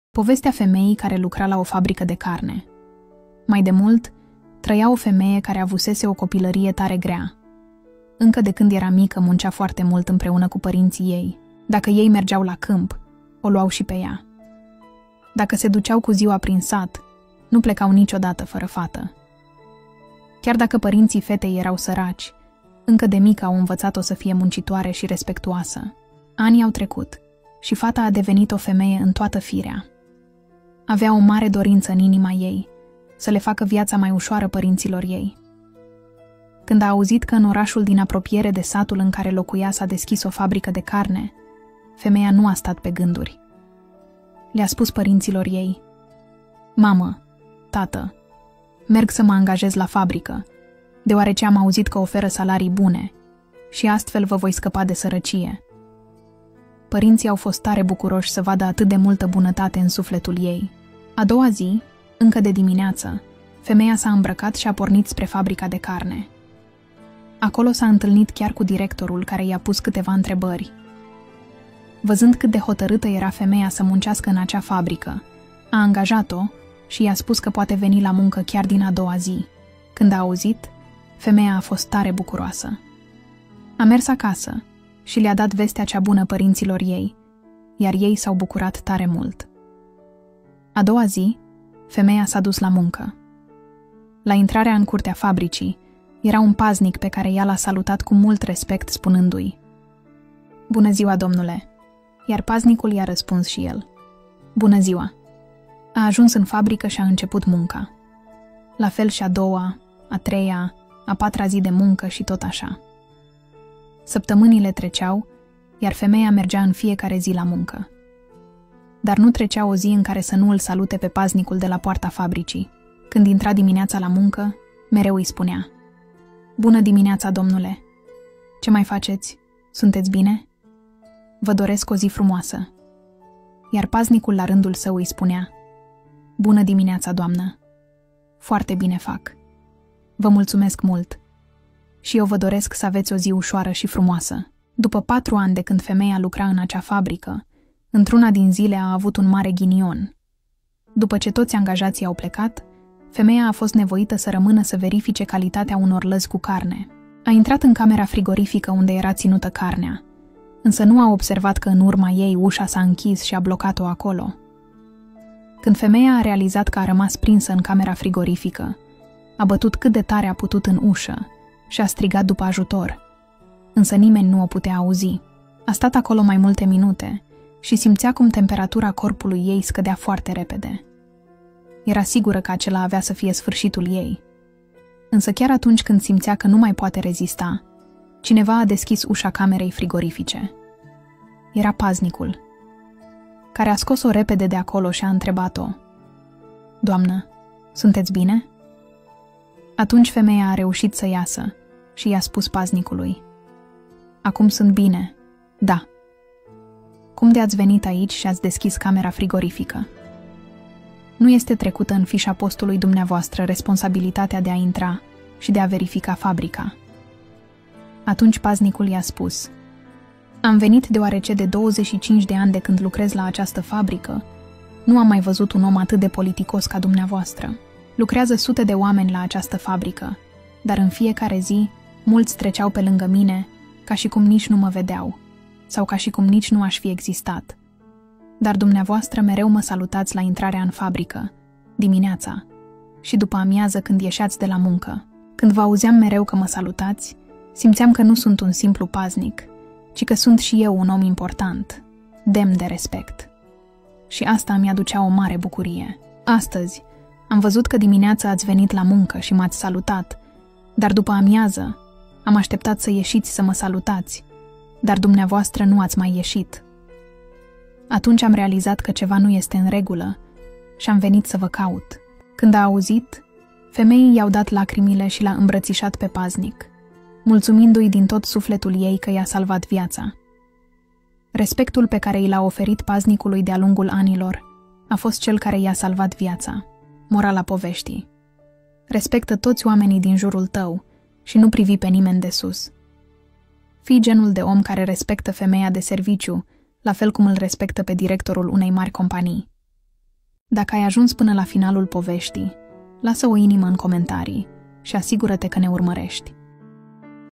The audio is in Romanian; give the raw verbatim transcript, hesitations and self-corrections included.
Povestea femeii care lucra la o fabrică de carne. Mai de mult, trăia o femeie care avusese o copilărie tare grea. Încă de când era mică, muncea foarte mult împreună cu părinții ei. Dacă ei mergeau la câmp, o luau și pe ea. Dacă se duceau cu ziua prin sat, nu plecau niciodată fără fată. Chiar dacă părinții fetei erau săraci, încă de mică au învățat-o să fie muncitoare și respectuoasă. Anii au trecut și fata a devenit o femeie în toată firea. Avea o mare dorință în inima ei, să le facă viața mai ușoară părinților ei. Când a auzit că în orașul din apropiere de satul în care locuia s-a deschis o fabrică de carne, femeia nu a stat pe gânduri. Le-a spus părinților ei: "Mamă, tată, merg să mă angajez la fabrică, deoarece am auzit că oferă salarii bune și astfel vă voi scăpa de sărăcie." Părinții au fost tare bucuroși să vadă atât de multă bunătate în sufletul ei. A doua zi, încă de dimineață, femeia s-a îmbrăcat și a pornit spre fabrica de carne. Acolo s-a întâlnit chiar cu directorul, care i-a pus câteva întrebări. Văzând cât de hotărâtă era femeia să muncească în acea fabrică, a angajat-o și i-a spus că poate veni la muncă chiar din a doua zi. Când a auzit, femeia a fost tare bucuroasă. A mers acasă și le-a dat vestea cea bună părinților ei, iar ei s-au bucurat tare mult. A doua zi, femeia s-a dus la muncă. La intrarea în curtea fabricii, era un paznic pe care ea l-a salutat cu mult respect, spunându-i: "Bună ziua, domnule!" Iar paznicul i-a răspuns și el: "Bună ziua!" A ajuns în fabrică și a început munca. La fel și a doua, a treia, a patra zi de muncă și tot așa. Săptămânile treceau, iar femeia mergea în fiecare zi la muncă. Dar nu trecea o zi în care să nu îl salute pe paznicul de la poarta fabricii. Când intra dimineața la muncă, mereu îi spunea: "Bună dimineața, domnule! Ce mai faceți? Sunteți bine? Vă doresc o zi frumoasă." Iar paznicul la rândul său îi spunea: "Bună dimineața, doamnă! Foarte bine fac. Vă mulțumesc mult. Și eu vă doresc să aveți o zi ușoară și frumoasă." După patru ani de când femeia lucra în acea fabrică, într-una din zile a avut un mare ghinion. După ce toți angajații au plecat, femeia a fost nevoită să rămână să verifice calitatea unor lăzi cu carne. A intrat în camera frigorifică unde era ținută carnea, însă nu a observat că în urma ei ușa s-a închis și a blocat-o acolo. Când femeia a realizat că a rămas prinsă în camera frigorifică, a bătut cât de tare a putut în ușă și a strigat după ajutor, însă nimeni nu o putea auzi. A stat acolo mai multe minute și simțea cum temperatura corpului ei scădea foarte repede. Era sigură că acela avea să fie sfârșitul ei. Însă chiar atunci când simțea că nu mai poate rezista, cineva a deschis ușa camerei frigorifice. Era paznicul, care a scos-o repede de acolo și a întrebat-o: "Doamnă, sunteți bine?" Atunci femeia a reușit să iasă și i-a spus paznicului: "Acum sunt bine, da." "Cum de ați venit aici și ați deschis camera frigorifică?" "Nu este trecută în fișa postului dumneavoastră responsabilitatea de a intra și de a verifica fabrica." Atunci paznicul i-a spus: "Am venit deoarece de douăzeci și cinci de ani de când lucrez la această fabrică, nu am mai văzut un om atât de politicos ca dumneavoastră. Lucrează sute de oameni la această fabrică, dar în fiecare zi mulți treceau pe lângă mine ca și cum nici nu mă vedeau, sau ca și cum nici nu aș fi existat. Dar dumneavoastră mereu mă salutați la intrarea în fabrică, dimineața, și după amiază când ieșeați de la muncă. Când vă auzeam mereu că mă salutați, simțeam că nu sunt un simplu paznic, ci că sunt și eu un om important, demn de respect. Și asta îmi aducea o mare bucurie. Astăzi am văzut că dimineața ați venit la muncă și m-ați salutat, dar după amiază am așteptat să ieșiți să mă salutați, dar dumneavoastră nu ați mai ieșit. Atunci am realizat că ceva nu este în regulă și am venit să vă caut." Când a auzit, femeii i-au dat lacrimile și l-a îmbrățișat pe paznic, mulțumindu-i din tot sufletul ei că i-a salvat viața. Respectul pe care i l-a oferit paznicului de-a lungul anilor a fost cel care i-a salvat viața. Morala poveștii: respectă toți oamenii din jurul tău și nu privi pe nimeni de sus. Fii genul de om care respectă femeia de serviciu, la fel cum îl respectă pe directorul unei mari companii. Dacă ai ajuns până la finalul poveștii, lasă o inimă în comentarii și asigură-te că ne urmărești.